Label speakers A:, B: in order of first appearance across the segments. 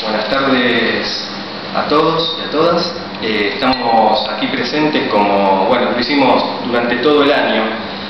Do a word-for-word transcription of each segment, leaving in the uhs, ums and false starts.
A: Buenas tardes a todos y a todas. Eh, estamos aquí presentes como, bueno, lo hicimos durante todo el año,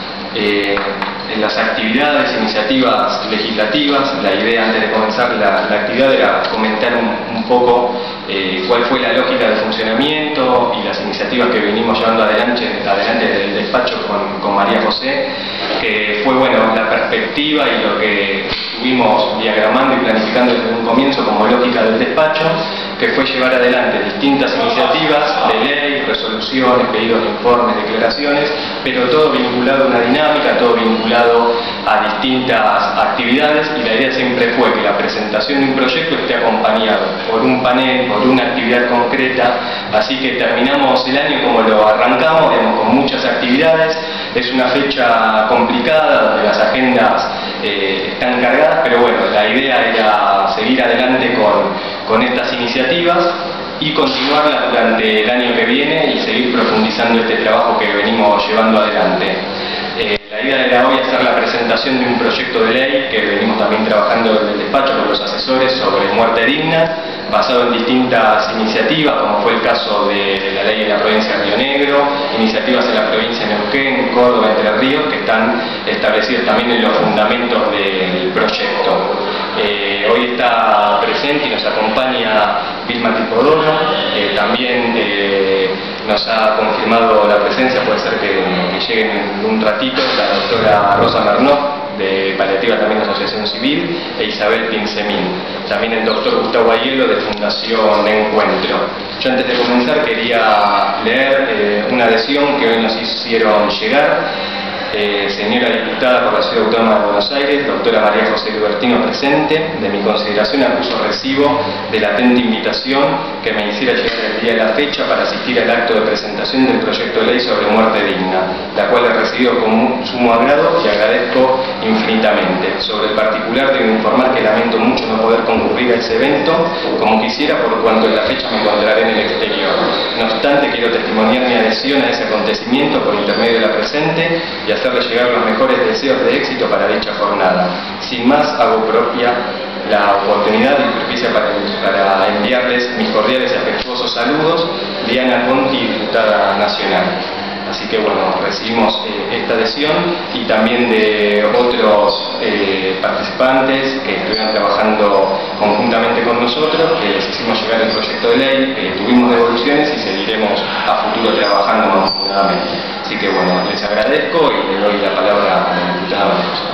A: eh, en las actividades, iniciativas legislativas. La idea antes de comenzar la, la actividad era comentar un, un poco eh, cuál fue la lógica de funcionamiento y las iniciativas que venimos llevando adelante, adelante del despacho con, con María José, que fue, bueno, la perspectiva y lo que estuvimos diagramando y planificando desde un comienzo como lógica del despacho, que fue llevar adelante distintas iniciativas de ley, resoluciones, pedidos de informes, declaraciones, pero todo vinculado a una dinámica, todo vinculado a distintas actividades, y la idea siempre fue que la presentación de un proyecto esté acompañado por un panel, por una actividad concreta. Así que terminamos el año como lo arrancamos, digamos, con muchas actividades. Es una fecha complicada donde las agendas eh, están cargadas, pero bueno, la idea era seguir adelante con, con estas iniciativas y continuarlas durante el año que viene y seguir profundizando este trabajo que venimos llevando adelante. Eh, la idea era hoy hacer la presentación de un proyecto de ley que venimos también trabajando en el despacho con los asesores sobre muerte digna, basado en distintas iniciativas, como fue el caso de la ley de la provincia de Río Negro, iniciativas en la provincia de Neuquén, Córdoba, Entre Ríos, que están establecidas también en los fundamentos del proyecto. Eh, hoy está presente y nos acompaña Vilma Tipodono, eh, también eh, nos ha confirmado la presencia, puede ser que, que lleguen en un ratito, la doctora Rosa Mernó, de Paliativa también de Asociación Civil, e Isabel Pinsemín, también el doctor Gustavo Aiello de Fundación Encuentro. Yo antes de comenzar quería leer eh, una adhesión que hoy nos hicieron llegar. Eh, señora diputada por la Ciudad Autónoma de Buenos Aires, doctora María José Lubertino presente, de mi consideración acuso recibo de la atenta invitación que me hiciera llegar el día de la fecha para asistir al acto de presentación del proyecto de ley sobre muerte digna, la cual he recibido con sumo agrado y agradezco infinitamente. Sobre el particular debo informar que lamento mucho no poder concurrir a ese evento como quisiera, por cuanto en la fecha me encontraré en el exterior. No obstante, quiero testimoniar mi adhesión a ese acontecimiento por intermedio de la presente y hacerle llegar los mejores deseos de éxito para dicha jornada. Sin más, hago propia la oportunidad y propicia para, para enviarles mis cordiales y afectuosos saludos. Diana Conti, diputada nacional. Así que bueno, recibimos eh, esta adhesión y también de otros eh, participantes que estuvieron trabajando conjuntamente con nosotros, que les hicimos llegar el proyecto de ley, que tuvimos devoluciones y seguiremos a futuro trabajando mancomunadamente. Así que bueno, les agradezco y le doy la palabra a la diputada María José.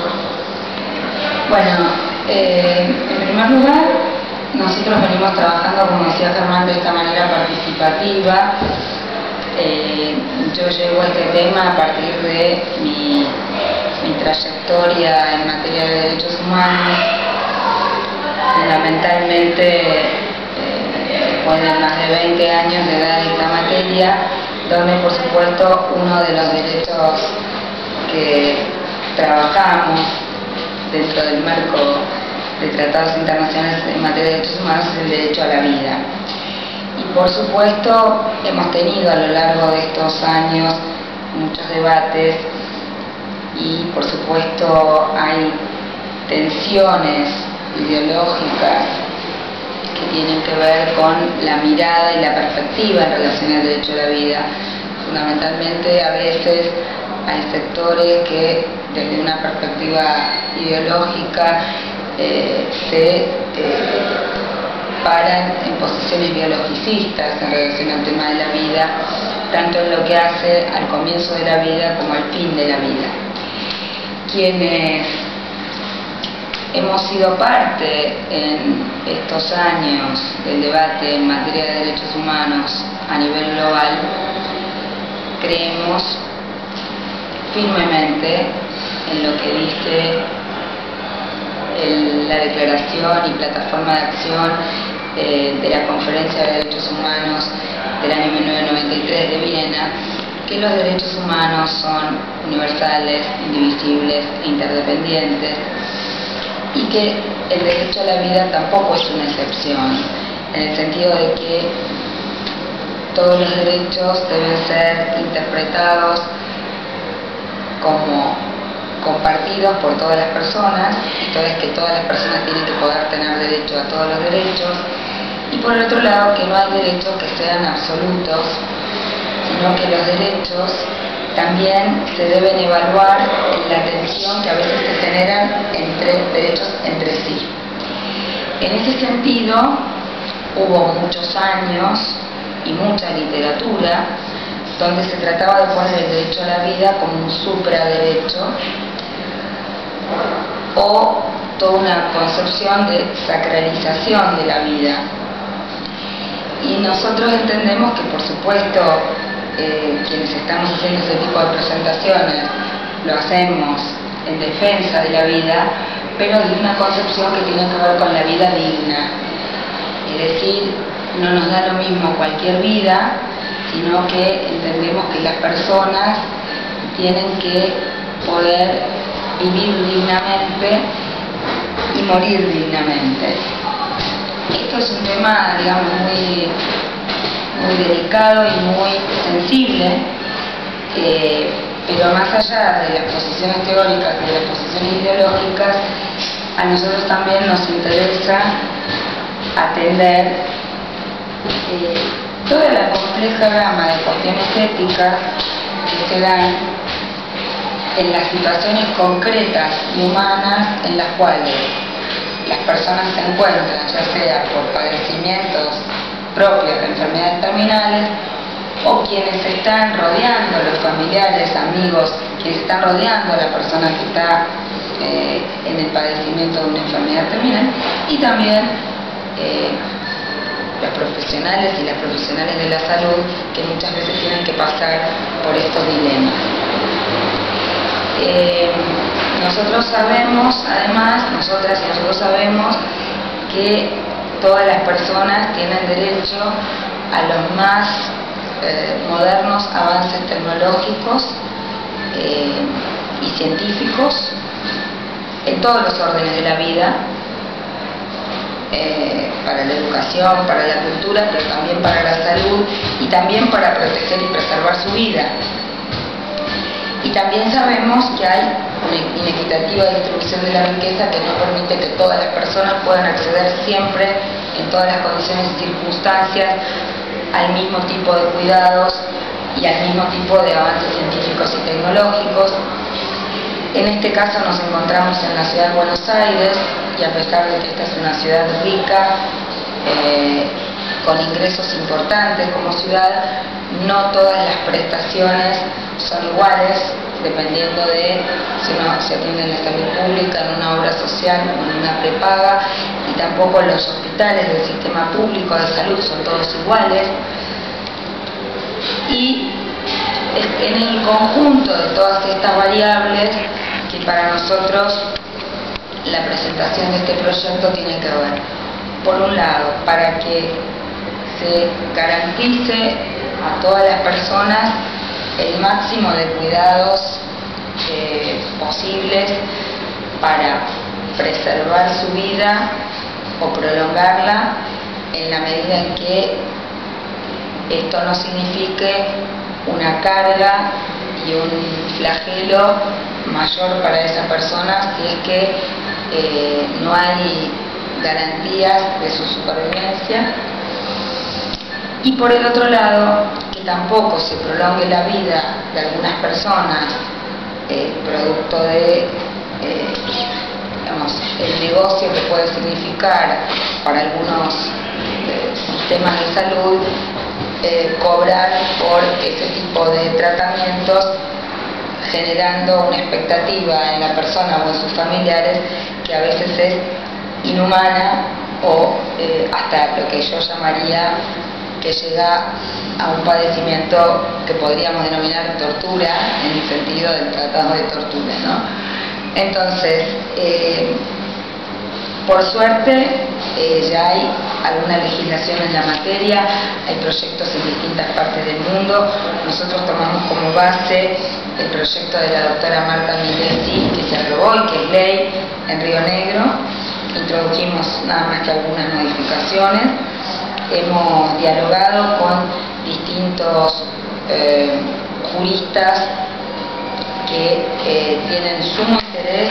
B: Bueno, eh, en primer lugar, nosotros venimos trabajando, como decía Germán, de esta manera participativa. Eh, yo llevo este tema a partir de mi, mi trayectoria en materia de derechos humanos, fundamentalmente eh, después de más de veinte años de dar esta materia, donde por supuesto uno de los derechos que trabajamos dentro del marco de tratados internacionales en materia de derechos humanos es el derecho a la vida. Y por supuesto hemos tenido a lo largo de estos años muchos debates y por supuesto hay tensiones ideológicas que tienen que ver con la mirada y la perspectiva en relación al derecho a la vida. Fundamentalmente a veces hay sectores que desde una perspectiva ideológica eh, se eh, paran en posiciones biologicistas en relación al tema de la vida, tanto en lo que hace al comienzo de la vida como al fin de la vida. Quienes hemos sido parte en estos años del debate en materia de derechos humanos a nivel global, creemos firmemente en lo que dice el, la declaración y plataforma de acción eh, de la Conferencia de Derechos Humanos del año mil novecientos noventa y tres de Viena, que los derechos humanos son universales, indivisibles e interdependientes, y que el derecho a la vida tampoco es una excepción, en el sentido de que todos los derechos deben ser interpretados como compartidos por todas las personas, esto es que todas las personas tienen que poder tener derecho a todos los derechos, y por el otro lado que no hay derechos que sean absolutos, sino que los derechos también se deben evaluar en la tensión que a veces se generan entre derechos entre sí. En ese sentido, hubo muchos años y mucha literatura donde se trataba de poner el derecho a la vida como un supraderecho o toda una concepción de sacralización de la vida. Y nosotros entendemos que, por supuesto, eh, quienes estamos haciendo ese tipo de presentaciones lo hacemos en defensa de la vida, pero de una concepción que tiene que ver con la vida digna. Es decir, no nos da lo mismo cualquier vida, sino que entendemos que las personas tienen que poder vivir dignamente y morir dignamente. Esto es un tema, digamos, muy, muy delicado y muy sensible, eh, pero más allá de las posiciones teóricas y de las posiciones ideológicas, a nosotros también nos interesa atender eh, toda la compleja gama de cuestiones éticas que se dan en las situaciones concretas y humanas en las cuales las personas se encuentran, ya sea por padecimientos propios de enfermedades terminales o quienes están rodeando, los familiares, amigos, quienes están rodeando a la persona que está eh, en el padecimiento de una enfermedad terminal, y también eh, los profesionales y las profesionales de la salud que muchas veces tienen que pasar por estos dilemas. Eh, nosotros sabemos, además, nosotras y nosotros sabemos que todas las personas tienen derecho a los más eh, modernos avances tecnológicos eh, y científicos en todos los órdenes de la vida, eh, para la educación, para la cultura, pero también para la salud y también para proteger y preservar su vida. Y también sabemos que hay una inequitativa distribución de la riqueza que no permite que todas las personas puedan acceder siempre, en todas las condiciones y circunstancias, al mismo tipo de cuidados y al mismo tipo de avances científicos y tecnológicos. En este caso nos encontramos en la ciudad de Buenos Aires, y a pesar de que esta es una ciudad rica, eh, con ingresos importantes como ciudad, no todas las prestaciones son iguales, dependiendo de si uno se atiende en la salud pública, en una obra social o en una prepaga, y tampoco los hospitales del sistema público de salud son todos iguales. Y en el conjunto de todas estas variables que para nosotros la presentación de este proyecto tiene que ver, por un lado, para que se garantice a todas las personas el máximo de cuidados eh, posibles para preservar su vida o prolongarla en la medida en que esto no signifique una carga y un flagelo mayor para esa persona si es que eh, no hay garantías de su supervivencia. Y por el otro lado, que tampoco se prolongue la vida de algunas personas eh, producto de eh, digamos, el negocio que puede significar para algunos eh, sistemas de salud eh, cobrar por ese tipo de tratamientos, generando una expectativa en la persona o en sus familiares que a veces es inhumana o eh, hasta lo que yo llamaría que llega a un padecimiento que podríamos denominar tortura, en el sentido del tratado de tortura, ¿no? Entonces, eh, por suerte, eh, ya hay alguna legislación en la materia, hay proyectos en distintas partes del mundo. Nosotros tomamos como base el proyecto de la doctora Marta Milesi, que se aprobó y que es ley en Río Negro. Introdujimos nada más que algunas modificaciones. Hemos dialogado con distintos eh, juristas que eh, tienen sumo interés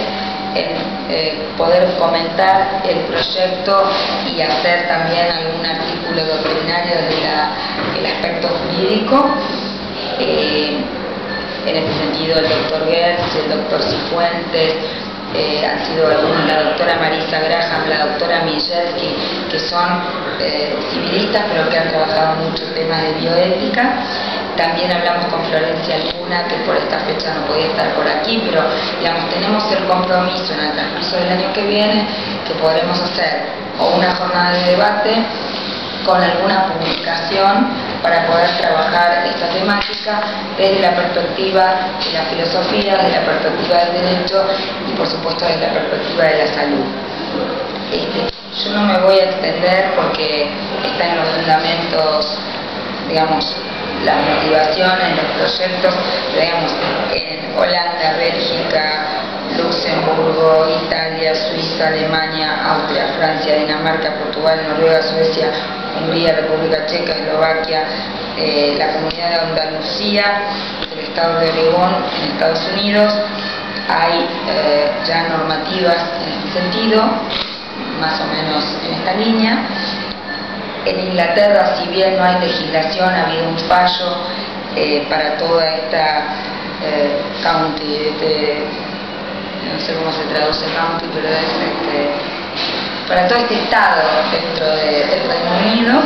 B: en eh, poder comentar el proyecto y hacer también algún artículo doctrinario del aspecto jurídico. Eh, en este sentido el doctor Gertz, el doctor Cifuentes, eh, han sido algunos, la doctora Marisa Graham, la doctora Mijelski, que son eh, civilistas pero que han trabajado mucho temas de bioética. También hablamos con Florencia Luna, que por esta fecha no podía estar por aquí, pero digamos, tenemos el compromiso en el transcurso del año que viene que podremos hacer o una jornada de debate con alguna publicación para poder trabajar esta temática desde la perspectiva de la filosofía, desde la perspectiva del derecho y por supuesto desde la perspectiva de la salud. Este, yo no me voy a extender porque está en los fundamentos, digamos, las motivaciones, los proyectos, digamos, en Holanda, Bélgica, Luxemburgo, Italia, Suiza, Alemania, Austria, Francia, Dinamarca, Portugal, Noruega, Suecia, Hungría, República Checa, Eslovaquia, eh, la Comunidad de Andalucía, el Estado de Oregón en Estados Unidos. Hay eh, ya normativas en este sentido, más o menos en esta línea. En Inglaterra, si bien no hay legislación, ha habido un fallo eh, para toda esta eh, county, este, no sé cómo se traduce county, pero es este, para todo este estado dentro de, del Reino Unido.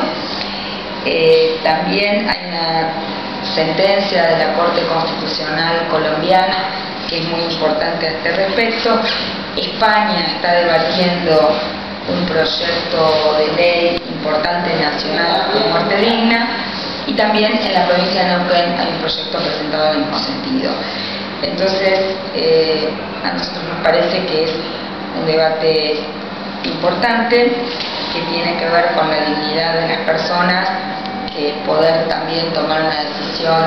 B: Eh, también hay una sentencia de la Corte Constitucional colombiana que es muy importante a este respecto. España está debatiendo un proyecto de ley importante nacional de muerte digna, y también en la provincia de Neuquén hay un proyecto presentado en el mismo sentido. Entonces, eh, a nosotros nos parece que es un debate importante que tiene que ver con la dignidad de las personas, que poder también tomar una decisión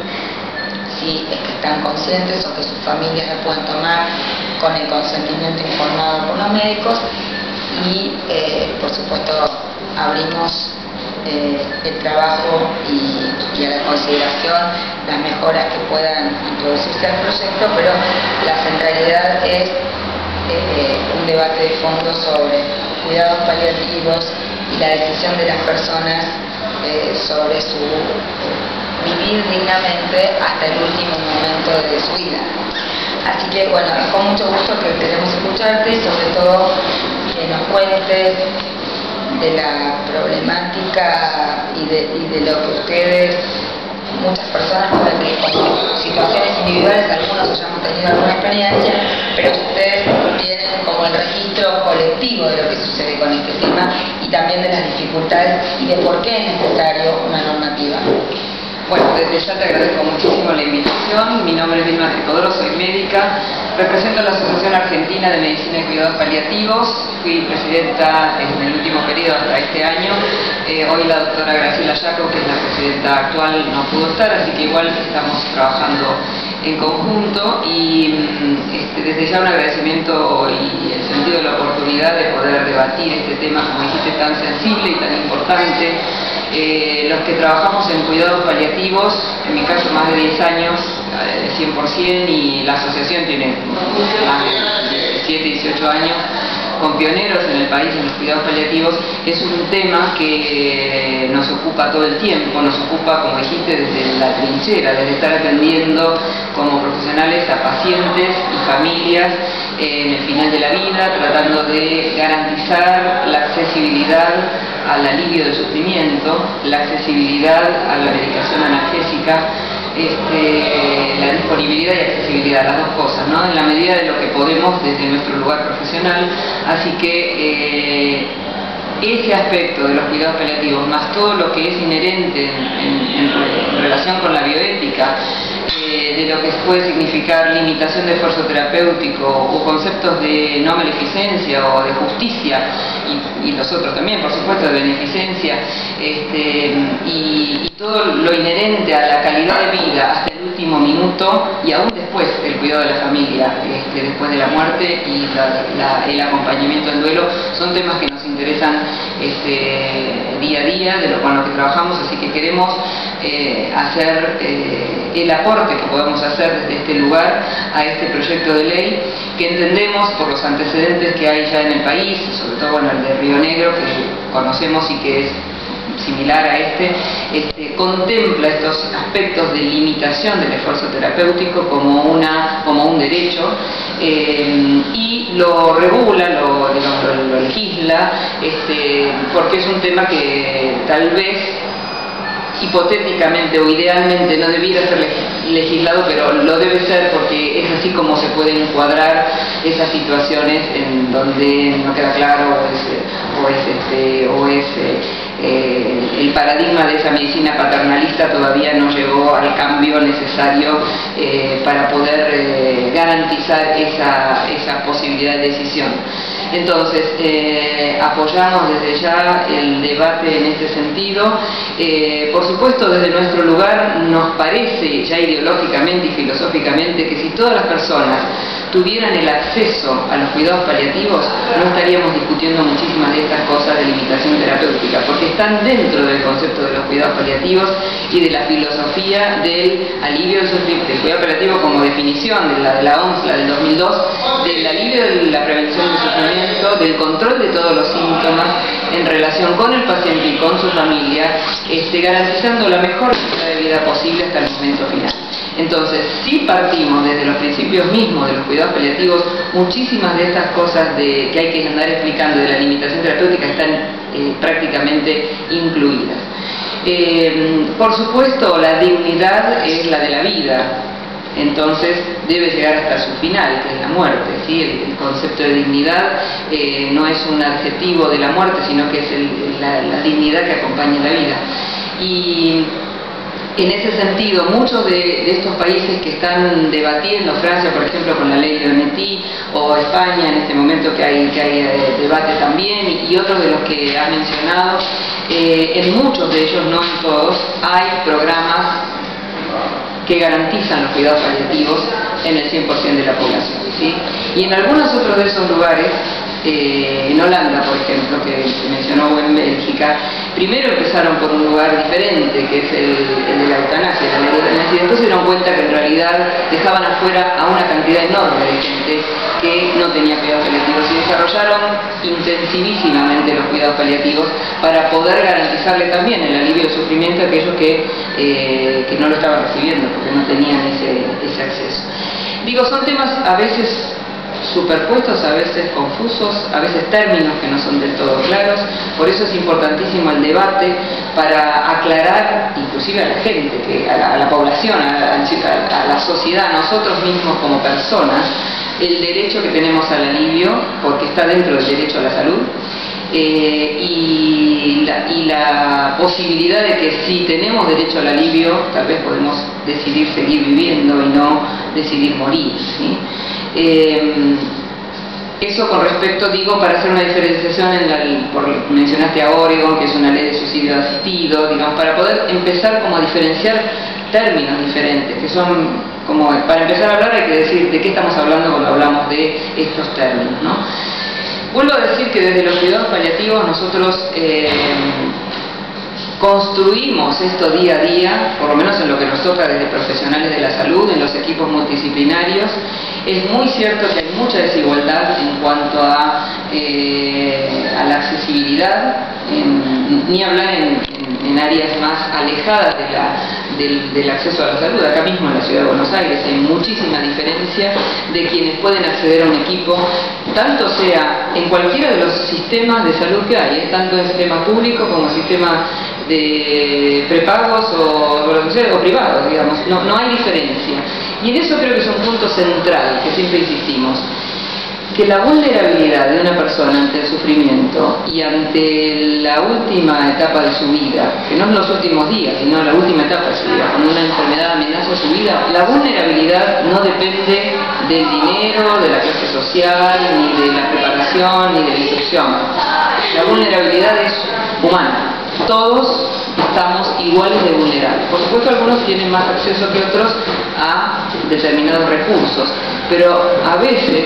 B: si es que están conscientes o que sus familias la puedan tomar con el consentimiento informado por los médicos. Y eh, por supuesto abrimos eh, el trabajo y, y a la consideración las mejoras que puedan introducirse al proyecto, pero la centralidad es eh, un debate de fondo sobre cuidados paliativos y la decisión de las personas eh, sobre su vivir dignamente hasta el último momento de su vida. Así que bueno, con mucho gusto que queremos escucharte y sobre todo que nos cuentes de la problemática y de, y de lo que ustedes, muchas personas, pueden que como situaciones individuales, algunos hayamos tenido alguna experiencia, pero ustedes tienen como el registro colectivo de lo que sucede con este tema y también de las dificultades y de por qué es necesario una normativa.
C: Bueno, desde ya te agradezco muchísimo la invitación. Mi nombre es Vilma Tricodoro, soy médica, represento a la Asociación Argentina de Medicina y Cuidados Paliativos, fui presidenta en el último periodo hasta este año. Eh, hoy la doctora Graciela Yaco, que es la presidenta actual, no pudo estar, así que igual estamos trabajando en conjunto y este, desde ya un agradecimiento y el sentido de la oportunidad de poder debatir este tema, como dijiste, tan sensible y tan importante. Eh, los que trabajamos en cuidados paliativos, en mi caso más de diez años, eh, cien por cien, y la asociación tiene más de diecisiete, dieciocho años, con pioneros en el país en los cuidados paliativos, es un tema que eh, nos ocupa todo el tiempo, nos ocupa, como dijiste, desde la trinchera, desde estar atendiendo como profesionales a pacientes y familias eh, en el final de la vida, tratando de garantizar la accesibilidad al alivio del sufrimiento, la accesibilidad a la medicación analgésica, este, la disponibilidad y accesibilidad, las dos cosas, ¿no? En la medida de lo que podemos desde nuestro lugar profesional. Así que eh, ese aspecto de los cuidados paliativos, más todo lo que es inherente en, en, en relación con la bioética, eh, de lo que puede significar limitación de esfuerzo terapéutico o conceptos de no maleficencia o de justicia, y, y los otros también, por supuesto, de beneficencia, este, y, y todo lo inherente a la calidad de vida hasta el último minuto y aún después el cuidado de la familia, este, después de la muerte y la, la, el acompañamiento en duelo, son temas que nos interesan este, día a día, de lo con lo que trabajamos, así que queremos eh, hacer eh, el aporte que podemos hacer desde este lugar a este proyecto de ley, que entendemos por los antecedentes que hay ya en el país, sobre todo bueno, el de Río Negro, que conocemos y que es similar a este, este, contempla estos aspectos de limitación del esfuerzo terapéutico como, una, como un derecho eh, y lo regula, lo, digamos, lo, lo legisla, este, porque es un tema que tal vez hipotéticamente o idealmente no debiera ser legislado, pero lo debe ser porque es así como se pueden encuadrar esas situaciones en donde no queda claro o es, o es, este, o es eh, el paradigma de esa medicina paternalista todavía no llegó al cambio necesario eh, para poder eh, garantizar esa, esa posibilidad de decisión. Entonces, eh, apoyamos desde ya el debate en este sentido. Eh, por supuesto, desde nuestro lugar nos parece, ya ideológicamente y filosóficamente, que si todas las personas tuvieran el acceso a los cuidados paliativos, no estaríamos discutiendo muchísimas de estas cosas de limitación terapéutica, porque están dentro del concepto de los cuidados paliativos y de la filosofía del alivio del sufrimiento, del cuidado paliativo como definición de la, de la O M S, la del dos mil dos, del alivio de la prevención del sufrimiento, del control de todos los síntomas en relación con el paciente y con su familia, este, garantizando la mejor calidad de vida posible hasta el momento final. Entonces, si partimos desde los principios mismos de los cuidados paliativos, muchísimas de estas cosas de, que hay que andar explicando de la limitación terapéutica están eh, prácticamente incluidas. Eh, por supuesto, la dignidad es la de la vida, entonces debe llegar hasta su final, que es la muerte, ¿sí? El, el concepto de dignidad eh, no es un adjetivo de la muerte, sino que es el, la, la dignidad que acompaña la vida. Y en ese sentido, muchos de, de estos países que están debatiendo, Francia por ejemplo con la ley Leonetti, o España en este momento que hay, que hay eh, debate también, y, y otros de los que ha mencionado, eh, en muchos de ellos, no en todos, hay programas que garantizan los cuidados paliativos en el cien por ciento de la población, ¿sí? Y en algunos otros de esos lugares, eh, en Holanda por ejemplo, que se mencionó, o en Bélgica, primero empezaron por un lugar diferente, que es el, el de la eutanasia, la ley de eutanasia, y después se dieron cuenta que en realidad dejaban afuera a una cantidad enorme de gente que no tenía cuidados paliativos, y desarrollaron intensivísimamente los cuidados paliativos para poder garantizarle también el alivio del sufrimiento a aquellos que, eh, que no lo estaban recibiendo porque no tenían ese, ese acceso. Digo, son temas a veces superpuestos, a veces confusos, a veces términos que no son del todo claros, por eso es importantísimo el debate para aclarar inclusive a la gente, que, a, la, a la población, a la, a la sociedad, a nosotros mismos como personas, el derecho que tenemos al alivio, porque está dentro del derecho a la salud, eh, y, la, y la posibilidad de que si tenemos derecho al alivio, tal vez podemos decidir seguir viviendo y no decidir morir, ¿sí? Eh, eso con respecto, digo, para hacer una diferenciación, en la, por, mencionaste a Oregon, que es una ley de suicidio asistido, digamos, para poder empezar como a diferenciar términos diferentes, que son como, para empezar a hablar hay que decir de qué estamos hablando cuando hablamos de estos términos, ¿no? Vuelvo a decir que desde los cuidados paliativos nosotros eh, construimos esto día a día, por lo menos en lo que nos toca desde profesionales de la salud, en los equipos multidisciplinarios. Es muy cierto que hay mucha desigualdad en cuanto a, eh, a la accesibilidad, en, ni hablar en, en, en áreas más alejadas de la, del, del acceso a la salud. Acá mismo en la ciudad de Buenos Aires hay muchísima diferencia de quienes pueden acceder a un equipo, tanto sea en cualquiera de los sistemas de salud que hay, ¿eh? Tanto en sistema público como sistema de prepagos o, o, o privados, digamos, no, no hay diferencia. Y en eso creo que es un punto central que siempre insistimos, que la vulnerabilidad de una persona ante el sufrimiento y ante la última etapa de su vida, que no es los últimos días, sino la última etapa de su vida, cuando una enfermedad amenaza su vida, la vulnerabilidad no depende del dinero, de la clase social, ni de la preparación, ni de la instrucción. La vulnerabilidad es humana. Todos estamos iguales de vulnerables. Por supuesto, algunos tienen más acceso que otros a determinados recursos, pero a veces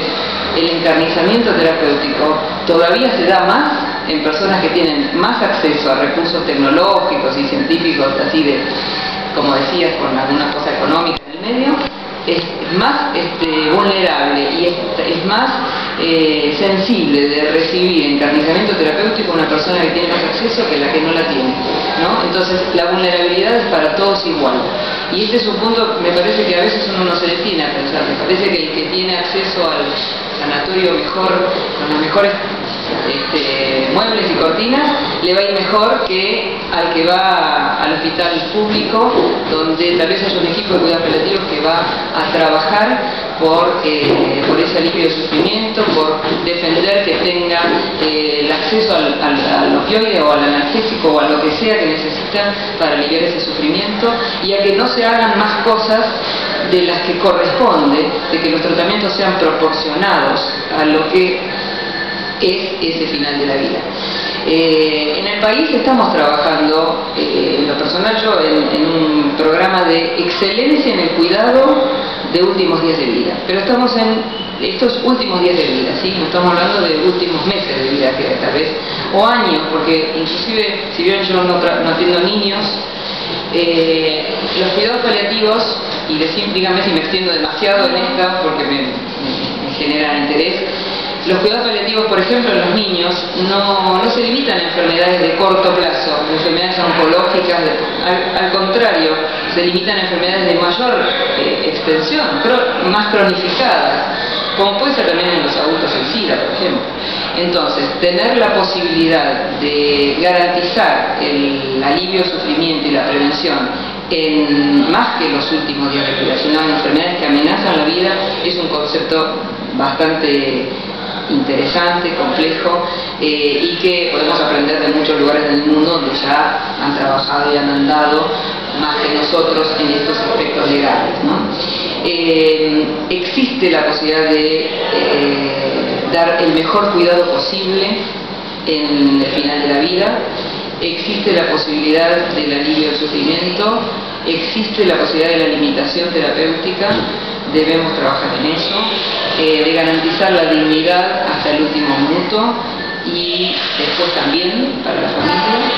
C: el encarnizamiento terapéutico todavía se da más en personas que tienen más acceso a recursos tecnológicos y científicos, así de, como decías, con alguna cosa económica en el medio, es más este, vulnerable y es, es más eh, sensible de recibir encarnizamiento terapéutico una persona que tiene más acceso que la que no la tiene, ¿no? Entonces la vulnerabilidad es para todos igual. Y este es un punto, me parece que a veces uno no se detiene a pensar. Me parece que el que tiene acceso al sanatorio mejor, con los mejores este, muebles y cortinas, le va a ir mejor que al que va al hospital público, donde tal vez hay un equipo de cuidados paliativos que va a trabajar por, eh, por ese alivio de sufrimiento, por defender que tenga eh, el acceso al, al, al opioide o al analgésico o a lo que sea que necesita para aliviar ese sufrimiento, y a que no se hagan más cosas de las que corresponde, de que los tratamientos sean proporcionados a lo que es ese final de la vida. Eh, en el país estamos trabajando, eh, en lo personal yo, en, en un programa de excelencia en el cuidado de últimos días de vida, pero estamos en estos últimos días de vida, ¿sí? No estamos hablando de últimos meses de vida, que tal vez, o años, porque inclusive, si bien yo no, no atiendo niños, eh, los cuidados paliativos, y decir, dígame si me extiendo demasiado en esta porque me, me, me genera interés. Los cuidados paliativos, por ejemplo, en los niños, no, no se limitan a enfermedades de corto plazo, enfermedades oncológicas, de, al, al contrario, se limitan a enfermedades de mayor eh, extensión, cro, más cronificadas, como puede ser también en los adultos el SIDA, por ejemplo. Entonces, tener la posibilidad de garantizar el alivio, sufrimiento y la prevención en más que los últimos días de vida, sino en enfermedades que amenazan la vida, es un concepto bastante interesante, complejo, eh, y que podemos aprender de muchos lugares del mundo donde ya han trabajado y han andado más que nosotros en estos aspectos legales, ¿no? Eh, existe la posibilidad de eh, dar el mejor cuidado posible en el final de la vida, existe la posibilidad del alivio del sufrimiento, existe la posibilidad de la limitación terapéutica. Debemos trabajar en eso, eh, de garantizar la dignidad hasta el último minuto y después también para la familia,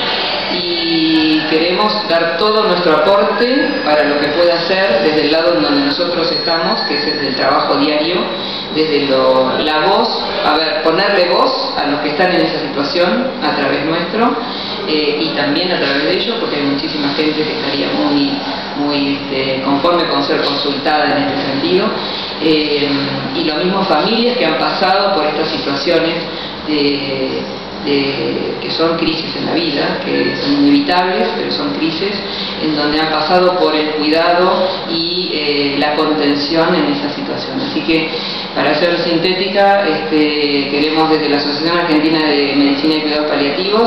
C: y queremos dar todo nuestro aporte para lo que pueda ser desde el lado en donde nosotros estamos, que es desde el trabajo diario, desde lo, la voz, a ver, ponerle voz a los que están en esa situación a través nuestro, eh, y también a través de ellos, porque hay muchísima gente que estaría muy, muy este, conforme con ser consultada en este sentido, eh, y lo mismo familias que han pasado por estas situaciones de, de, que son crisis en la vida, que son inevitables, pero son crisis en donde han pasado por el cuidado y eh, la contención en esa situación. Así que, para ser sintética, este, queremos desde la Asociación Argentina de Medicina y Cuidados Paliativos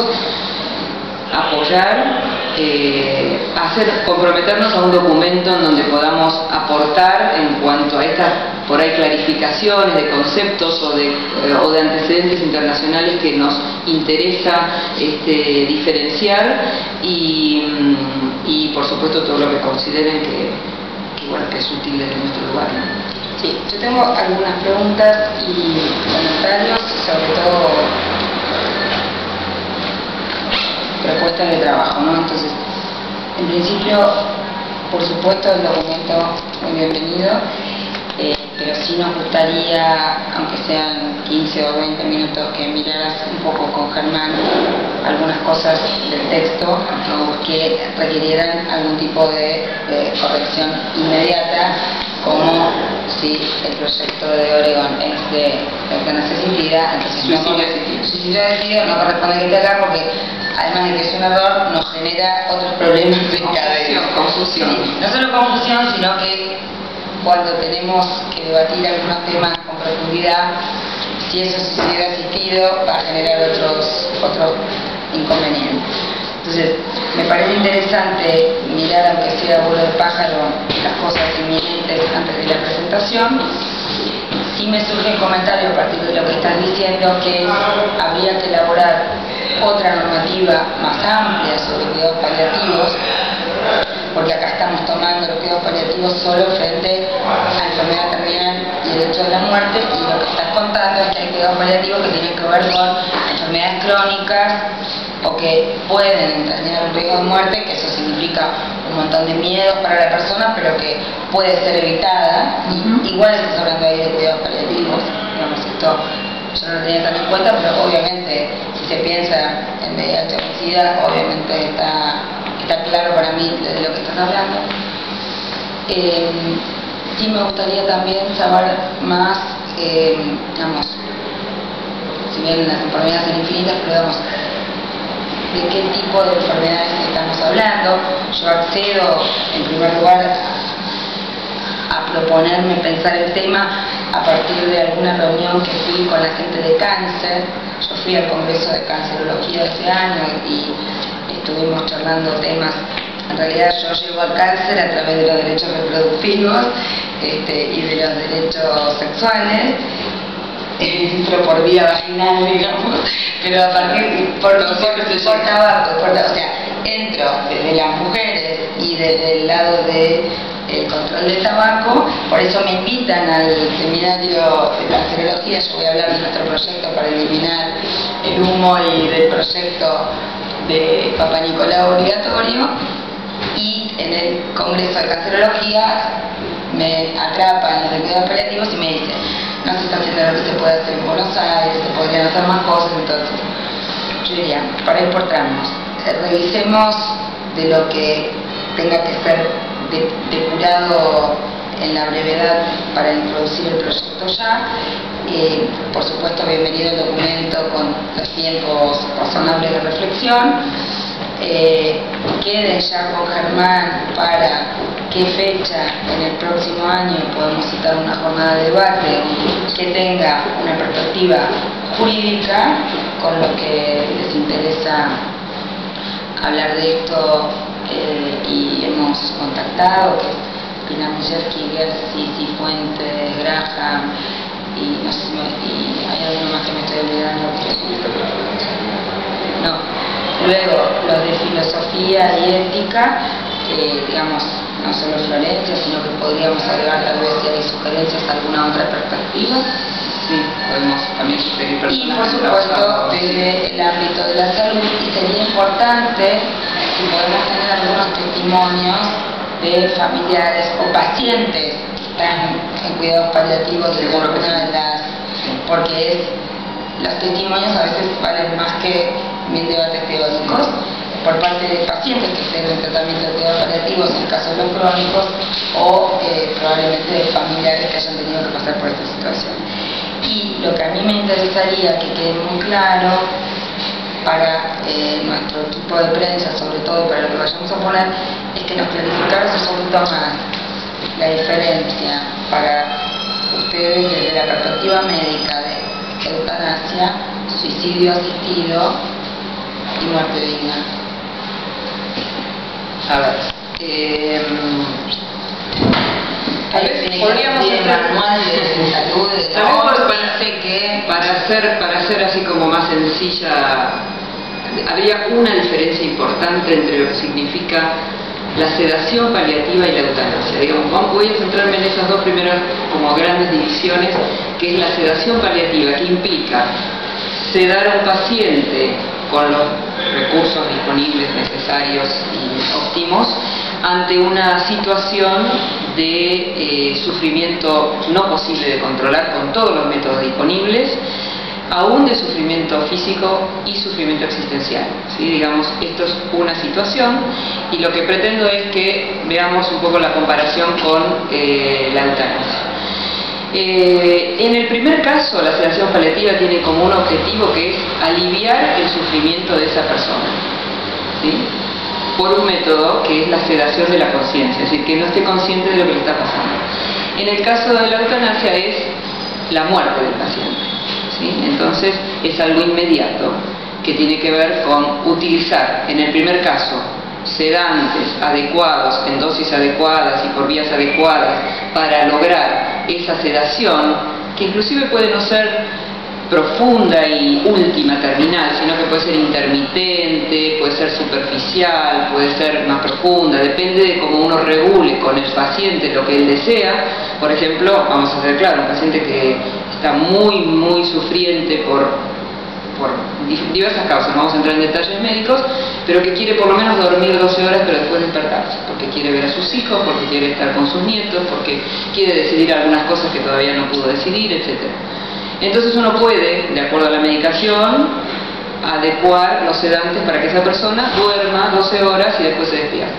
C: apoyar, eh, hacer, comprometernos a un documento en donde podamos aportar en cuanto a estas, por ahí, clarificaciones de conceptos o de, eh, o de antecedentes internacionales que nos interesa este, diferenciar, y, y por supuesto todo lo que consideren que, que, bueno, que es útil desde nuestro lugar, ¿no?
B: Sí, yo tengo algunas preguntas y comentarios, sobre todo propuestas de trabajo, ¿no? Entonces, en principio, por supuesto, el documento muy bienvenido, eh, pero sí nos gustaría, aunque sean quince o veinte minutos, que miraras un poco con Germán algunas cosas del texto que requirieran algún tipo de, de corrección inmediata, como si el proyecto de Oregon es de eutanasia asistida, entonces suicidio asistido no corresponde que esté acá, porque además de que es un error, nos genera otros problemas de
C: confusión, confusión.
B: Sí, no solo confusión, sino que cuando tenemos que debatir algunos temas con profundidad, si eso es suicidio asistido, va a generar otros, otros inconvenientes. Entonces, me parece interesante mirar, aunque sea vuelo de pájaro, las cosas inminentes antes de la presentación. Sí me surge el comentario a partir de lo que estás diciendo, que habría que elaborar otra normativa más amplia sobre cuidados paliativos, porque acá estamos tomando los cuidados paliativos solo frente al enfermedad terminal y el hecho de la muerte, y lo que estás contando es que hay cuidados paliativos que tienen que ver con enfermedades crónicas o que pueden entrañar un riesgo de muerte, que eso significa un montón de miedos para la persona, pero que puede ser evitada.
C: Uh-huh.
B: Y igual estás hablando ahí de cuidados paliativos, digamos, esto yo no lo tenía tan en cuenta, pero obviamente si se piensa en V I H o SIDA, obviamente está, está claro para mí de lo que estás hablando. Eh, sí me gustaría también saber más, eh, digamos, si bien las enfermedades son infinitas, pero digamos, de qué tipo de enfermedades estamos hablando. Yo accedo en primer lugar a, a proponerme pensar el tema a partir de alguna reunión que fui con la gente de cáncer. Yo fui al Congreso de Cancerología este año y estuvimos charlando temas. En realidad yo llego al cáncer a través de los derechos reproductivos este, y de los derechos sexuales, entro por vía vaginal, digamos, pero a partir por, por, por, por tabaco, por, o sea, entro desde las mujeres y desde el lado de el control del tabaco. Por eso me invitan al seminario de cancerología. Yo voy a hablar de nuestro proyecto para eliminar el humo y del proyecto de Papa Nicolau obligatorio. Y en el Congreso de Cancerología me atrapan los de cuidados paliativos y me dicen: no se está haciendo lo que se puede hacer en Buenos Aires, se podrían hacer más cosas. Entonces yo diría, para ir por tramos, revisemos de lo que tenga que ser de, depurado en la brevedad para introducir el proyecto ya. Eh, por supuesto, bienvenido el documento con los tiempos razonables de reflexión. Eh, queden ya con Germán para qué fecha en el próximo año podemos citar una jornada de debate que tenga una perspectiva jurídica, con lo que les interesa hablar de esto. Eh, y hemos contactado, que es Pina Mujerski, Gersi, Cifuentes, Graham, y no sé si me, y hay alguno más que me estoy olvidando. No. Luego, los de filosofía y ética, que digamos, no solo Florencia, sino que podríamos agregar tal vez si hay sugerencias a alguna otra perspectiva.
C: Sí, podemos también sugerir personas.
B: Y por supuesto, desde el ámbito de la salud, y sería importante si podemos tener algunos testimonios de familiares o pacientes que están en cuidados paliativos de alguna de las, porque es, los testimonios a veces valen más que mil debates teóricos, por parte de pacientes que estén en tratamiento de cuidados paliativos en el caso de los crónicos, o eh, probablemente de familiares que hayan tenido que pasar por esta situación. Y lo que a mí me interesaría que quede muy claro para eh, nuestro equipo de prensa, sobre todo para lo que vayamos a poner, es que nos clarificaras un poquito más la diferencia para ustedes desde la perspectiva médica de eutanasia, suicidio asistido y muerte digna.
C: A ver, eh,
B: podríamos hacer manual de salud de la O M S que
C: para hacer para hacer así como más sencilla, habría una diferencia importante entre lo que significa la sedación paliativa y la eutanasia. Digamos, voy a centrarme en esas dos primeras como grandes divisiones, que es la sedación paliativa, que implica sedar a un paciente con los recursos disponibles, necesarios y óptimos, ante una situación de eh, sufrimiento no posible de controlar con todos los métodos disponibles, aún de sufrimiento físico y sufrimiento existencial. ¿Sí? Digamos, esto es una situación, y lo que pretendo es que veamos un poco la comparación con eh, la eutanasia. Eh, en el primer caso, la sedación paliativa tiene como un objetivo que es aliviar el sufrimiento de esa persona, ¿sí? Por un método que es la sedación de la conciencia, es decir, que no esté consciente de lo que le está pasando. En el caso de la eutanasia es la muerte del paciente, ¿sí? Entonces es algo inmediato que tiene que ver con utilizar, en el primer caso, sedantes adecuados, en dosis adecuadas y por vías adecuadas para lograr esa sedación, que inclusive puede no ser profunda y última, terminal, sino que puede ser intermitente, puede ser superficial, puede ser más profunda, depende de cómo uno regule con el paciente lo que él desea. Por ejemplo, vamos a ser claros, un paciente que está muy, muy sufriente por, por diversas causas, no vamos a entrar en detalles médicos, pero que quiere por lo menos dormir doce horas pero después despertarse, porque quiere ver a sus hijos, porque quiere estar con sus nietos, porque quiere decidir algunas cosas que todavía no pudo decidir, etcétera. Entonces uno puede, de acuerdo a la medicación, adecuar los sedantes para que esa persona duerma doce horas y después se despierte.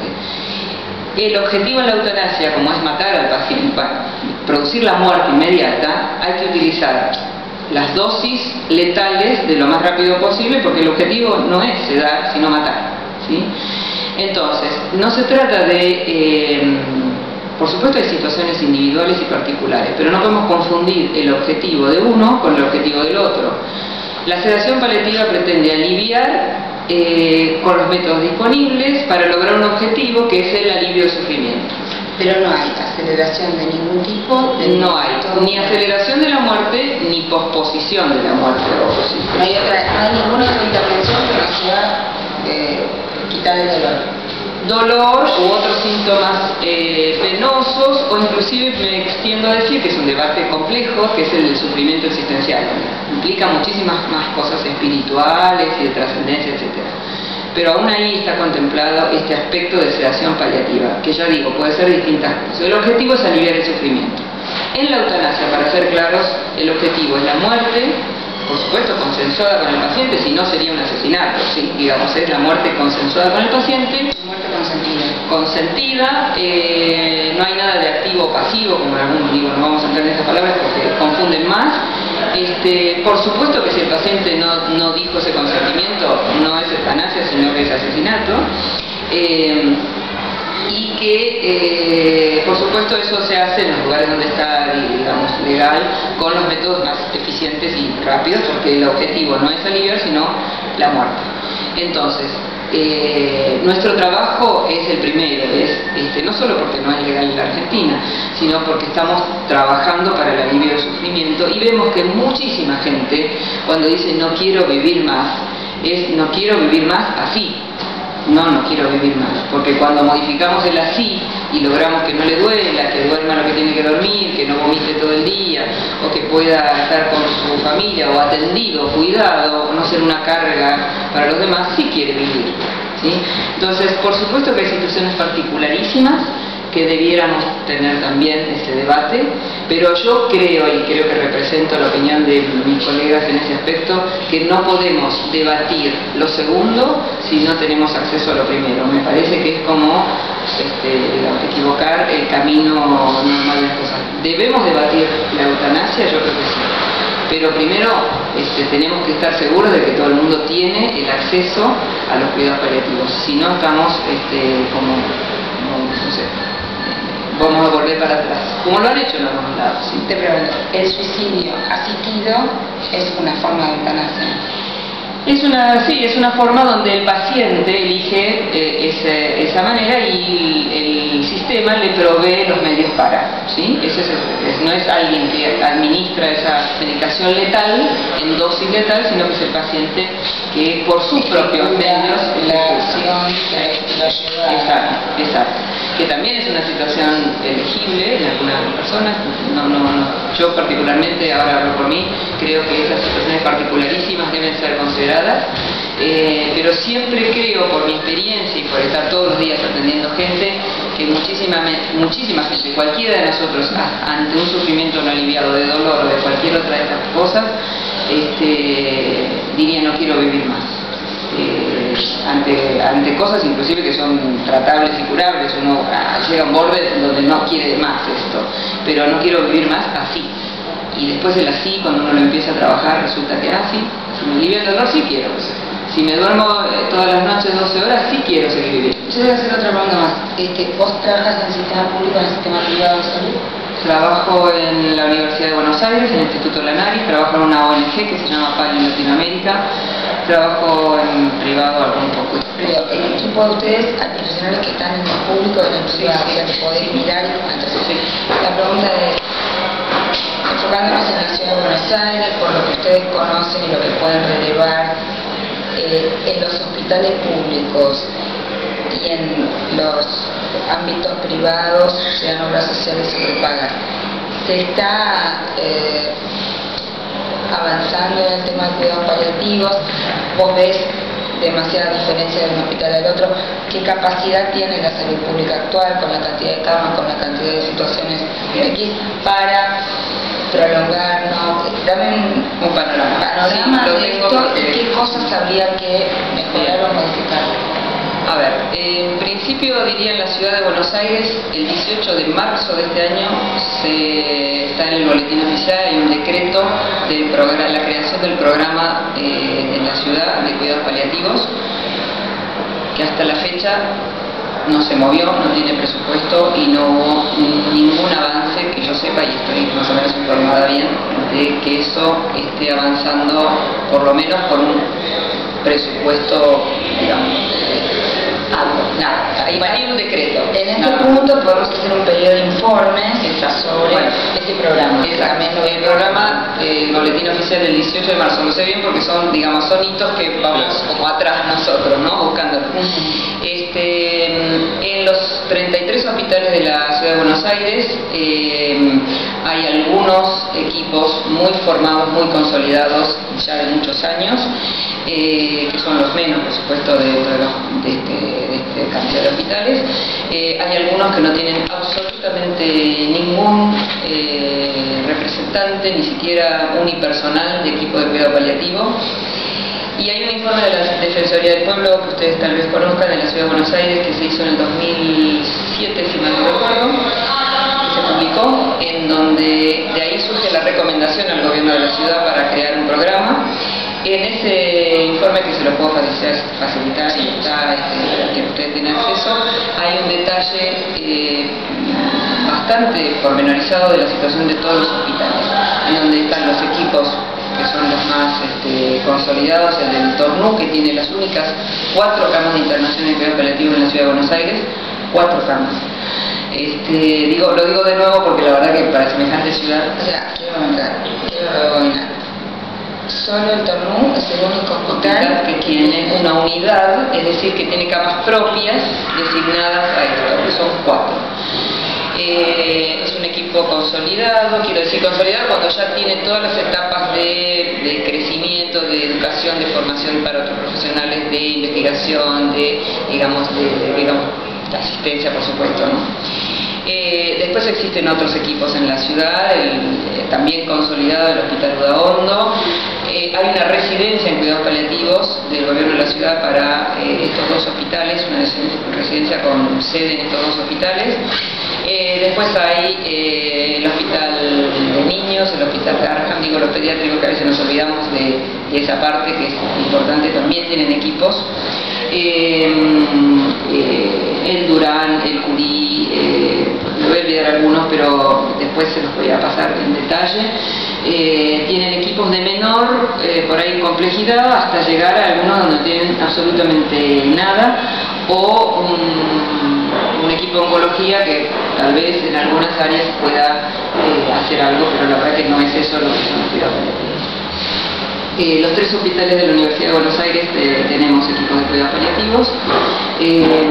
C: El objetivo en la eutanasia, como es matar al paciente, producir la muerte inmediata, hay que utilizar las dosis letales de lo más rápido posible, porque el objetivo no es sedar, sino matar, ¿sí? Entonces, no se trata de... Eh, por supuesto hay situaciones individuales y particulares, pero no podemos confundir el objetivo de uno con el objetivo del otro. La sedación paliativa pretende aliviar eh, con los métodos disponibles para lograr un objetivo que es el alivio del sufrimiento.
B: Pero no hay aceleración de ningún tipo. De
C: no hay ni aceleración de la muerte ni posposición de la muerte.
B: No hay, otra, no hay ninguna otra intervención que no sea eh, quitar el dolor.
C: Dolor u otros síntomas eh, penosos, o inclusive me extiendo a decir que es un debate complejo, que es el del sufrimiento existencial. Implica muchísimas más cosas espirituales y de trascendencia, etcétera. Pero aún ahí está contemplado este aspecto de sedación paliativa, que ya digo, puede ser distintas cosas. El objetivo es aliviar el sufrimiento. En la eutanasia, para ser claros, el objetivo es la muerte, por supuesto consensuada con el paciente, si no sería un asesinato, ¿sí? Digamos, es la muerte consensuada con el paciente.
B: Muerte consentida.
C: Consentida, eh, no hay nada de activo o pasivo, como en algún, digo, no vamos a entrar en esas palabras porque confunden más. Este, por supuesto que si el paciente no, no dijo ese consentimiento, no es eutanasia, sino que es asesinato. Eh, y que, eh, por supuesto, eso se hace en los lugares donde está, digamos, legal, con los métodos más eficientes y rápidos, porque el objetivo no es aliviar, sino la muerte. Entonces, eh, nuestro trabajo es el primero, es este, no solo porque no es legal en la Argentina, sino porque estamos trabajando para el alivio del sufrimiento, y vemos que muchísima gente, cuando dice no quiero vivir más, es no quiero vivir más así. No, no quiero vivir más, porque cuando modificamos el así y logramos que no le duela, que duerma lo que tiene que dormir, que no vomite todo el día, o que pueda estar con su familia, o atendido, cuidado, o no ser una carga para los demás, sí quiere vivir, ¿sí? Entonces, por supuesto que hay situaciones particularísimas que debiéramos tener también ese debate, pero yo creo, y creo que represento la opinión de mis colegas en ese aspecto, que no podemos debatir lo segundo si no tenemos acceso a lo primero. Me parece que es como este, digamos, equivocar el camino normal de las cosas. ¿Debemos debatir la eutanasia? Yo creo que sí. Pero primero este, tenemos que estar seguros de que todo el mundo tiene el acceso a los cuidados paliativos. Si no, estamos este, como, como, no sé, vamos a volver para atrás, como lo han hecho en algunos lados. ¿Sí?
B: Te pregunto, ¿el suicidio asistido es una forma de eutanasia?
C: Es una, sí, es una forma donde el paciente elige eh, ese, esa manera y el, el sistema le provee los medios para, ¿sí? Ese es, es, no es alguien que administra esa medicación letal en dosis letal, sino que es el paciente que por sus propios medios
B: la acción que lo lleva.
C: Exacto, exacto. Que también es una situación elegible en algunas personas. No, no, no. Yo particularmente, ahora hablo por mí, creo que esas situaciones particularísimas deben ser consideradas, eh, pero siempre creo, por mi experiencia y por estar todos los días atendiendo gente, que muchísima, muchísima gente, cualquiera de nosotros, ante un sufrimiento no aliviado de dolor o de cualquier otra de estas cosas, este, diría no quiero vivir más. Eh, ante, ante cosas inclusive que son tratables y curables, uno ah, llega a un borde donde no quiere más esto, pero no quiero vivir más así. Y después el así, cuando uno lo empieza a trabajar, resulta que así, si me alivia el dolor, sí quiero. Si me duermo eh, todas las noches doce horas, sí quiero seguir viviendo.
B: Yo voy a hacer otra pregunta más. Este, ¿Vos trabajas en el sistema público, en el sistema privado de salud?
C: Trabajo en la Universidad de Buenos Aires, en el Instituto Lanaris, trabajo en una O N G que se llama P A L en Latinoamérica, trabajo en privado algún poco.
B: Pero el equipo de ustedes, hay profesionales que están en el público y en el privado, o sea, que podés mirar y entonces sí. La pregunta es, enfocándonos en la Ciudad de Buenos Aires, por lo que ustedes conocen y lo que pueden relevar, eh, en los hospitales públicos y en los ámbitos privados, sean obras sociales o prepagas, se está eh, avanzando en el tema de cuidados paliativos. Vos ves demasiada diferencia de un hospital al otro. ¿Qué capacidad tiene la salud pública actual con la cantidad de camas, con la cantidad de situaciones X para prolongarnos? Dame un, un panorama, panorama
C: sí,
B: de esto porque... y qué cosas habría que mejorar o modificar.
C: A ver, en principio diría en la ciudad de Buenos Aires, el dieciocho de marzo de este año se está en el boletín oficial, hay un decreto de la creación del programa eh, en la ciudad de cuidados paliativos, que hasta la fecha no se movió, no tiene presupuesto y no hubo ningún avance que yo sepa, y estoy más o menos informada bien, de que eso esté avanzando, por lo menos con un presupuesto, digamos, algo, nada, ahí va un decreto.
B: En este
C: nada.
B: punto podemos hacer un periodo de informes sobre
C: bueno,
B: ese programa.
C: Exactamente, el programa, eh, el boletín oficial del dieciocho de marzo, lo sé bien porque son, digamos, son hitos que vamos como atrás nosotros, ¿no? Buscando. Uh-huh. Este, en los treinta y tres hospitales de la ciudad de Buenos Aires eh, hay algunos equipos muy formados, muy consolidados ya de muchos años, eh, que son los menos, por supuesto, de, de, los, de, este, de este cantidad de hospitales. Eh, hay algunos que no tienen absolutamente ningún eh, representante, ni siquiera unipersonal de equipo de cuidado paliativo. Y hay un informe de la Defensoría del Pueblo que ustedes tal vez conozcan en la Ciudad de Buenos Aires, que se hizo en el dos mil siete, si mal no recuerdo, que se publicó, en donde de ahí surge la recomendación al gobierno de la ciudad para crear un programa. En ese informe, que se lo puedo facilitar, facilitar y está, este, al que ustedes tienen acceso, hay un detalle eh, bastante pormenorizado de la situación de todos los hospitales, en donde están los equipos que son los más este, consolidados, el del Tornú, que tiene las únicas cuatro camas de internación en cuidado paliativo en la ciudad de Buenos Aires, cuatro camas. Este, digo, lo digo de nuevo porque la verdad que para semejante ciudad...
B: O sea, quiero aumentar, quiero rebobinar. Solo el Tornú es el único hospital
C: que tiene una unidad, es decir, que tiene camas propias designadas a esto, que son cuatro. Eh, es un equipo consolidado, quiero decir consolidado cuando ya tiene todas las etapas de, de crecimiento, de educación, de formación para otros profesionales, de investigación, de, digamos, de, de, digamos, de asistencia, por supuesto, ¿no? Eh, después existen otros equipos en la ciudad, el, eh, también consolidado el Hospital Udaondo. Eh, hay una residencia en cuidados paliativos del gobierno de la ciudad para eh, estos dos hospitales, una residencia con sede en estos dos hospitales. Eh, después hay eh, el hospital de niños, el hospital Garham, digo los pediátricos, que a veces nos olvidamos de, de esa parte que es importante, también tienen equipos. Eh, eh, el Durán, el Curí, eh, me voy a olvidar algunos, pero después se los voy a pasar en detalle. Eh, tienen equipos de menor, eh, por ahí complejidad, hasta llegar a algunos donde no tienen absolutamente nada, o un, un equipo de oncología que tal vez en algunas áreas pueda eh, hacer algo, pero la verdad que no es eso lo que son los cuidados paliativos. Eh, los tres hospitales de la Universidad de Buenos Aires eh, tenemos equipos de cuidados paliativos, eh,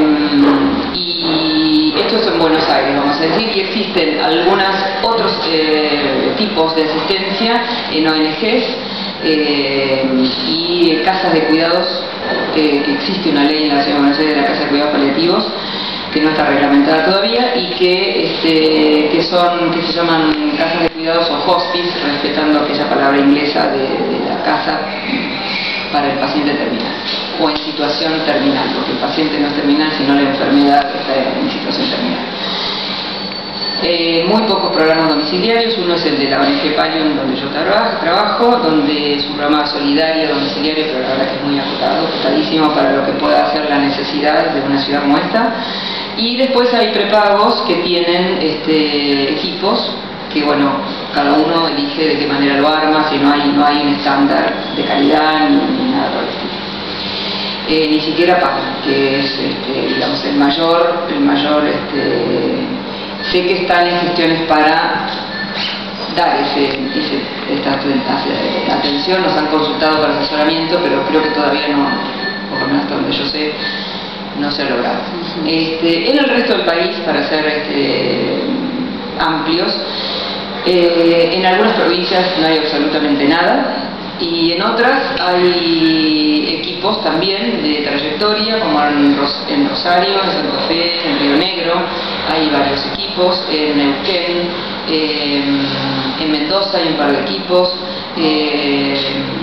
C: y esto es en Buenos Aires, vamos a decir, y existen algunos otros eh, tipos de asistencia en O N Ges eh, y casas de cuidados, eh, que existe una ley en la Ciudad de Buenos Aires de la Casa de Cuidados Paliativos, que no está reglamentada todavía, y que, este, que son que se llaman casas de cuidados o hospice, respetando aquella palabra inglesa de, de la casa para el paciente terminal, o en situación terminal, porque el paciente no es terminal, sino la enfermedad está en situación terminal. Eh, muy pocos programas domiciliarios, uno es el de la O N G Palium, donde yo trabajo, trabajo, donde es un programa solidario domiciliario, pero la verdad que es muy acotado, acotadísimo para lo que pueda ser la necesidad de una ciudad como esta. Y después hay prepagos que tienen este, equipos, que bueno, cada uno elige de qué manera lo arma, si no hay, no hay un estándar de calidad ni, ni nada por el estilo. Eh, ni siquiera pagan, que es este, digamos, el mayor, el mayor este, sé que están en gestiones para dar ese, ese, esta atención. Nos han consultado para asesoramiento, pero creo que todavía no, por lo menos hasta donde yo sé, no se ha logrado. Este, en el resto del país, para ser este, amplios, eh, en algunas provincias no hay absolutamente nada, y en otras hay equipos también de trayectoria, como en, Ros en Rosario, en Santa Fe, en Río Negro, hay varios equipos, en Neuquén, eh, en Mendoza hay un par de equipos, eh,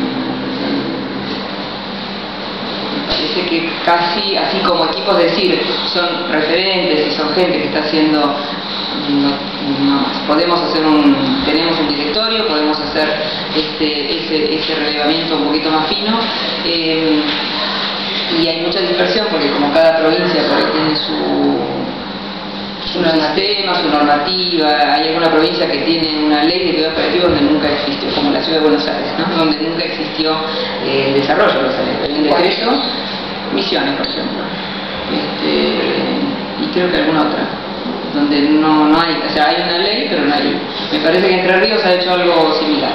C: parece que casi, así como equipos, es decir, son referentes y son gente que está haciendo, no, no, podemos hacer un, tenemos un directorio, podemos hacer este, ese, ese relevamiento un poquito más fino, eh, y hay mucha dispersión porque como cada provincia por ahí tiene su, su sistema, su normativa. Hay alguna provincia que tiene una ley de cuidados paliativos donde nunca existió, como la ciudad de Buenos Aires, ¿no? Donde nunca existió eh, el desarrollo de los pero en decreto, Misiones, por ejemplo, este, y creo que alguna otra, donde no, no hay, o sea, hay una ley, pero no hay. Me parece que Entre Ríos ha hecho algo similar.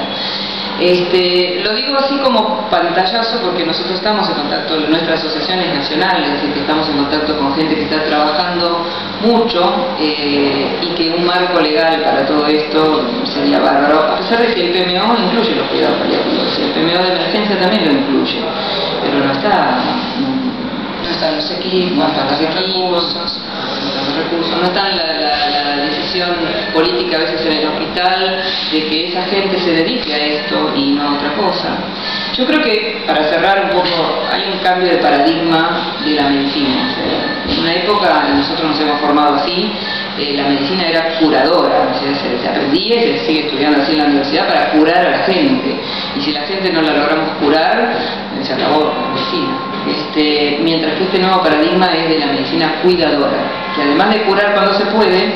C: Este, lo digo así como pantallazo porque nosotros estamos en contacto, nuestra asociación es nacional, es decir, que estamos en contacto con gente que está trabajando mucho eh, y que un marco legal para todo esto sería bárbaro, a pesar de que el P M O incluye los cuidados paliativos, el P M O de emergencia también lo incluye, pero no está, no están los equipos, no están los equipos, los recursos, no está la, la, la decisión política a veces en el hospital de que esa gente se dedique a esto y no a otra cosa. Yo creo que, para cerrar un poco, hay un cambio de paradigma de la medicina. En una época nosotros nos hemos formado así, eh, la medicina era curadora, o sea, se, se aprendía y se sigue estudiando así en la universidad para curar a la gente, y si la gente no la logramos curar, se acabó la medicina. Este, mientras que este nuevo paradigma es de la medicina cuidadora, que además de curar cuando se puede,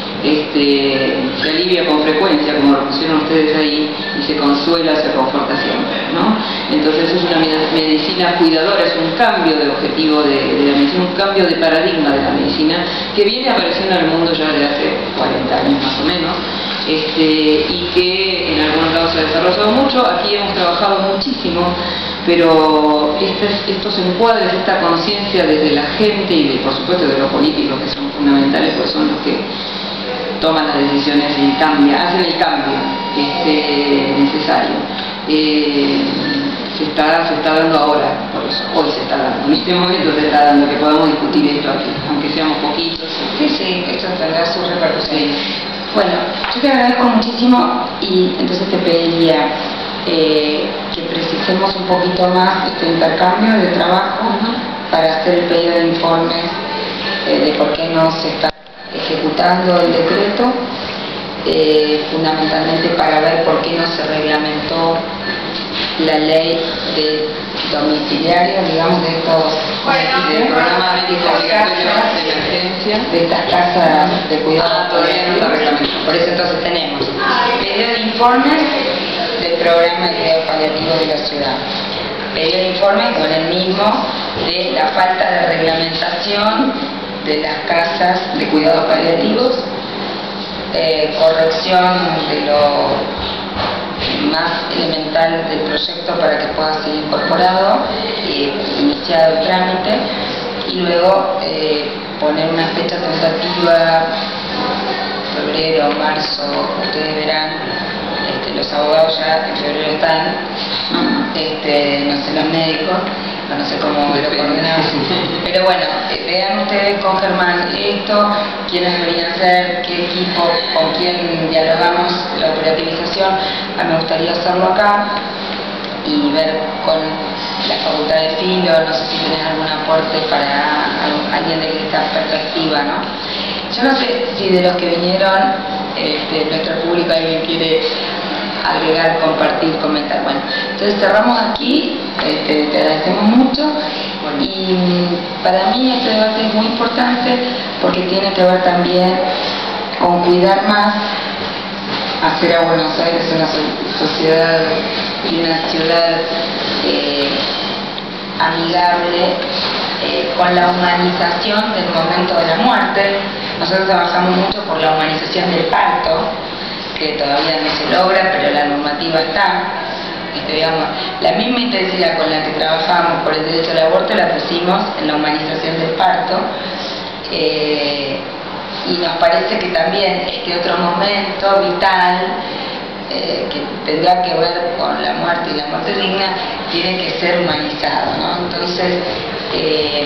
C: este, se alivia con frecuencia, como lo pusieron ustedes ahí, y se consuela, se conforta siempre, ¿no? Entonces es una medicina cuidadora, es un cambio de objetivo de, de la medicina, un cambio de paradigma de la medicina, que viene apareciendo en el mundo ya desde hace cuarenta años más o menos, este, y que en algunos lados se ha desarrollado mucho. Aquí hemos trabajado muchísimo, pero estos, estos encuadres, esta conciencia desde la gente y de, por supuesto de los políticos, que son fundamentales, pues son los que toman las decisiones y cambian, hacen el cambio este, necesario. Eh, se, está, se está dando ahora, por eso, hoy se está dando, en este momento se está dando, que podamos discutir esto aquí, aunque seamos poquitos.
B: Sí, sí, esto tendrá su repercusión. Sí. Bueno, yo te agradezco muchísimo y entonces te pediría eh, que precisemos un poquito más este intercambio de trabajo uh-huh. para hacer el pedido de informes eh, de por qué no se está ejecutando el decreto, eh, fundamentalmente para ver por qué no se reglamentó la ley de domiciliario, digamos, de estos
C: bueno, del programa médico obligatorio de emergencia,
B: de estas casas de cuidado.
C: Ah, todavía no está reglamentado.
B: Por eso entonces tenemos pedido de informes del programa de cuidado paliativo de la ciudad, pedido de informe con el mismo de la falta de reglamentación de las casas de cuidados paliativos, eh, corrección de lo más elemental del proyecto para que pueda ser incorporado, eh, iniciado el trámite, y luego eh, poner una fecha tentativa, febrero, marzo, ustedes verán, este, los abogados ya en febrero están, este, no sé, los médicos, no sé cómo lo coordinamos, pero bueno, eh, vean ustedes con Germán esto, quiénes deberían ser, qué equipo, con quién dialogamos la operativización. A mí me gustaría hacerlo acá y ver con la facultad de Filo, no sé si tenés algún aporte para alguien de esta perspectiva, ¿no? Yo no sé si de los que vinieron, este, nuestro público, alguien quiere agregar, compartir, comentar. Bueno, entonces cerramos aquí, este, te agradecemos mucho, y para mí este debate es muy importante porque tiene que ver también con cuidar más, hacer a Buenos Aires una sociedad y una ciudad eh, amigable eh, con la humanización del momento de la muerte. Nosotros trabajamos mucho por la humanización del parto, que todavía no se logra, pero la normativa está. Este, digamos, la misma intensidad con la que trabajamos por el derecho al aborto la pusimos en la humanización del parto, eh, y nos parece que también este otro momento vital, eh, que tendrá que ver con la muerte y la muerte digna, tiene que ser humanizado, ¿no? Entonces, eh,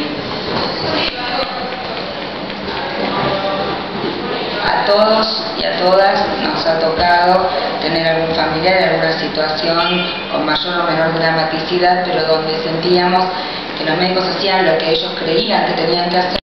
B: a todos y a todas nos ha tocado tener algún familiar en alguna situación con mayor o menor dramaticidad, pero donde sentíamos que los médicos hacían lo que ellos creían que tenían que hacer.